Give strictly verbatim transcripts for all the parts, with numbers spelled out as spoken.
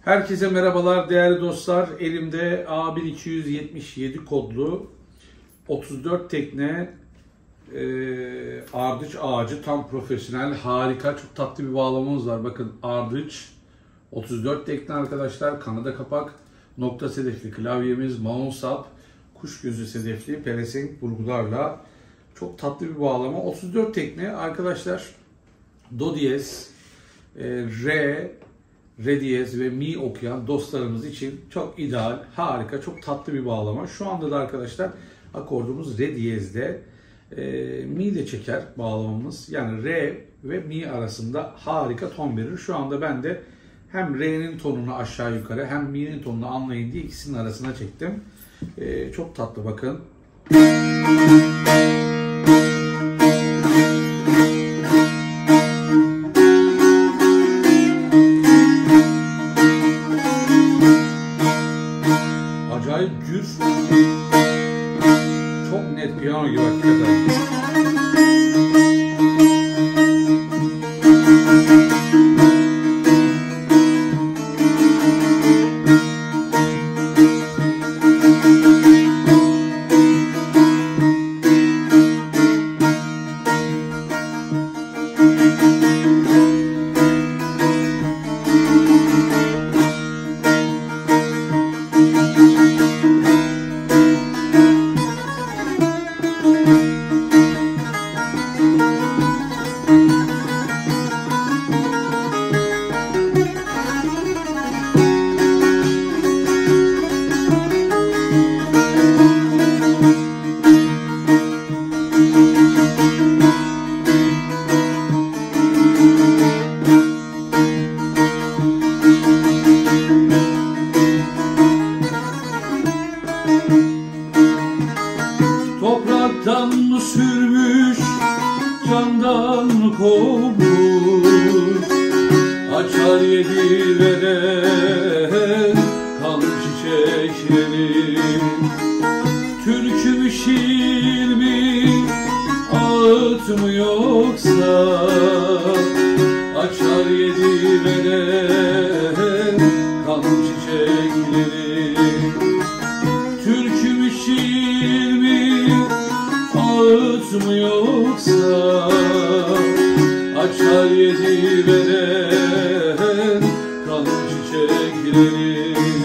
Herkese merhabalar değerli dostlar. Elimde A bin iki yüz yetmiş yedi kodlu otuz dört tekne e, ardıç ağacı, tam profesyonel, harika, çok tatlı bir bağlamamız var. Bakın, ardıç otuz dört tekne arkadaşlar, Kanada kapak, nokta sedefli klavyemiz, mount sap, kuş gözü sedefli pelesenk burgularla çok tatlı bir bağlama. otuz dört tekne arkadaşlar, do diyez, e, re, re diyez ve mi okuyan dostlarımız için çok ideal, harika, çok tatlı bir bağlama. Şu anda da arkadaşlar akordumuz re diyezde, e, mi de çeker bağlamamız. Yani re ve mi arasında harika ton verir. Şu anda ben de hem re'nin tonunu aşağı yukarı hem mi'nin tonunu anlayın diye ikisinin arasına çektim. E, çok tatlı, bakın. Acayip gür, çok net piyano gibi hakikaten. Topraktan mı sürmüş, candan mı kovmuş, açar yedi veren kan çiçekleri. Türkü mü, şiir mi, ağıt mı yoksa, açar yedi veren kan çiçekleri. Türkü mü, şiir mi, ağıt mı yoksa, açar yedi veren kan çiçekleri.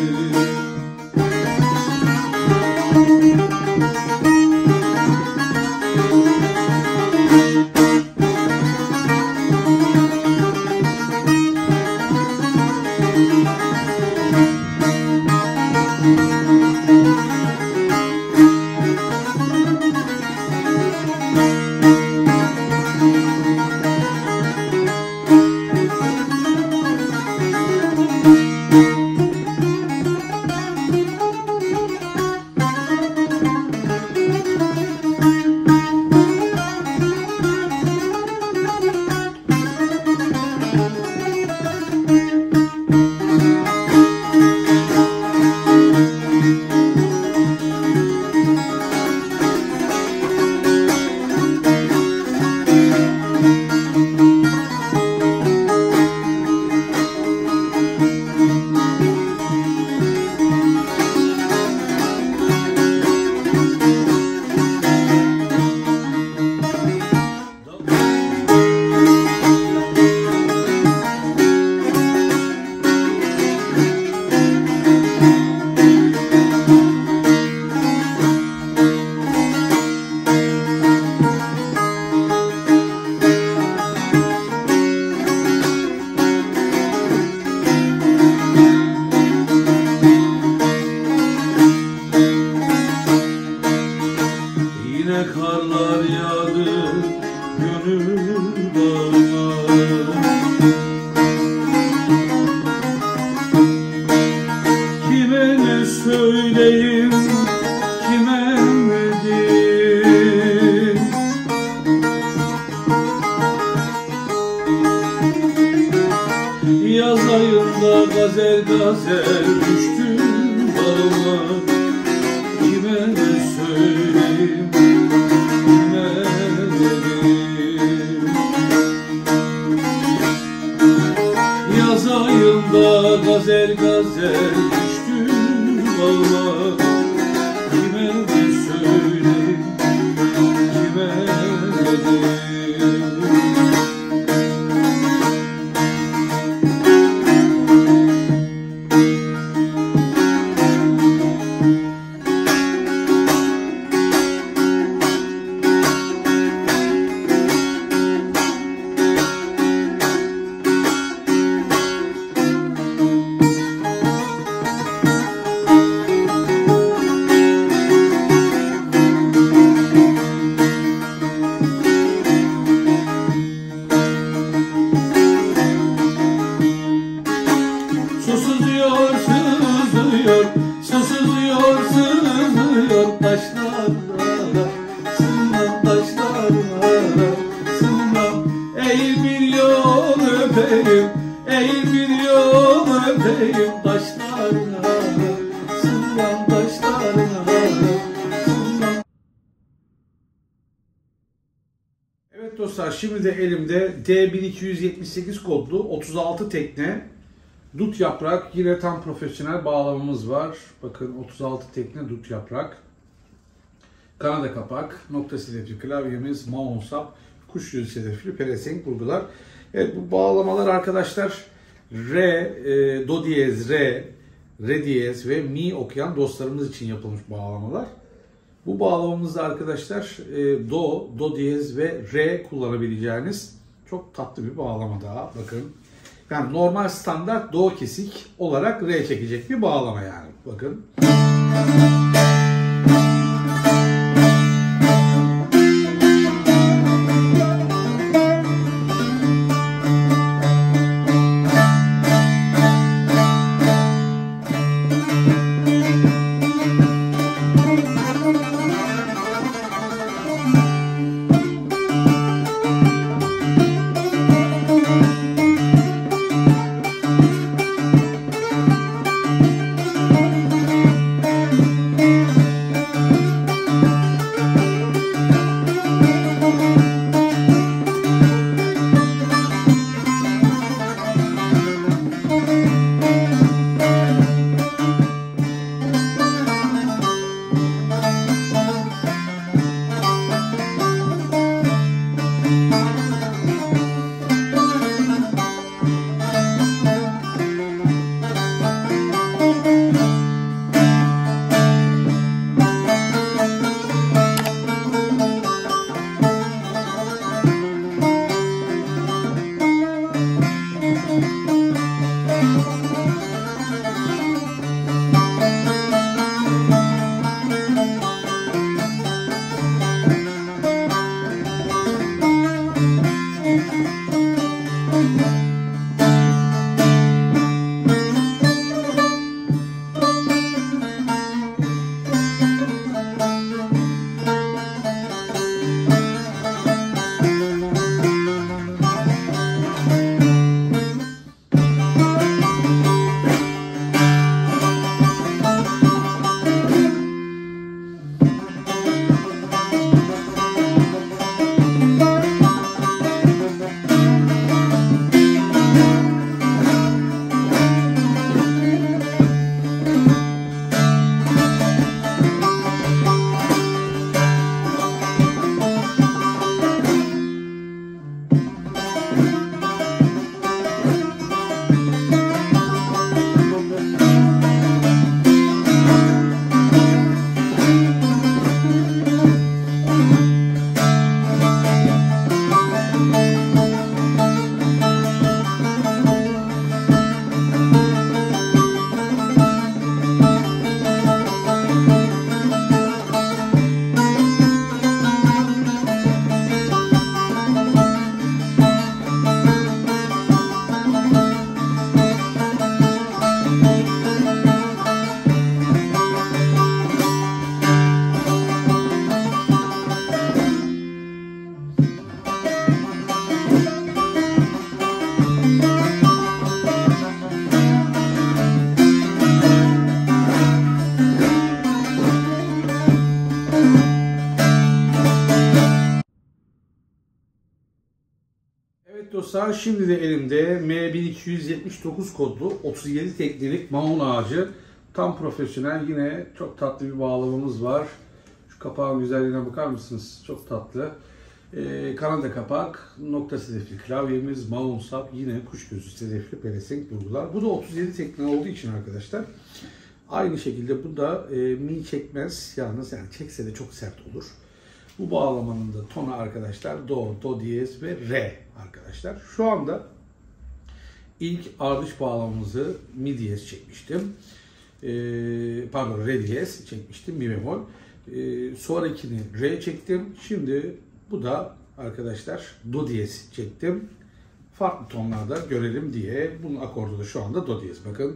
Yine karlar yağdı gönül bağıma, kime ne söyleyeyim, kime ne diyeyim. Yaz ayında gazel gazel düştüm bağıma, kime ne söyleyeyim, kime ne diyeyim. Yaz ayında gazel gazel gazel düştüm bağıma, kime de söyleyeyim, kime de. Sızıyor, sızıyor, sızıyor, sızıyor taşlarına, sızmam taşlarına, sızmam. Eğil bir yol öpeyim, eğil bir yol öpeyim taşlarına, sızmam taşlarına, sızmam. Evet dostlar, şimdi de elimde D bin iki yüz yetmiş sekiz kodlu otuz altı tekne dut yaprak, yine tam profesyonel bağlamamız var. Bakın otuz altı tekne dut yaprak. Kanada kapak, nokta sedefli klavyemiz, Mahon sap, kuş yüzü sedefli pelesenk vurgular. Evet, bu bağlamalar arkadaşlar re, e, do diyez, re, re diyez ve mi okuyan dostlarımız için yapılmış bağlamalar. Bu bağlamamızda arkadaşlar e, do, do diyez ve re kullanabileceğiniz çok tatlı bir bağlama daha. Bakın. Yani normal standart do kesik olarak re çekecek bir bağlama yani. Bakın. dostlar, şimdi de elimde M bin iki yüz yetmiş dokuz kodlu otuz yedi teknelik Mahun ağacı. Tam profesyonel, yine çok tatlı bir bağlamamız var. Şu kapağın güzelliğine bakar mısınız? Çok tatlı. Ee, Kanada kapak, nokta sedefli klavyemiz, Mahun sap, yine kuş gözü sedefli pelesenk vurgular. Bu da otuz yedi tekne olduğu için arkadaşlar. Aynı şekilde bu da e, mi çekmez. Yalnız yani çekse de çok sert olur. Bu bağlamanın da tonu arkadaşlar do, do diyez ve re arkadaşlar. Şu anda ilk ardış bağlamamızı mi diyez çekmiştim. E, pardon re diyez çekmiştim, mi bemol. E, sonrakini re çektim. Şimdi bu da arkadaşlar do diyez çektim. Farklı tonlarda görelim diye. Bunun akordu da şu anda do diyez. Bakın.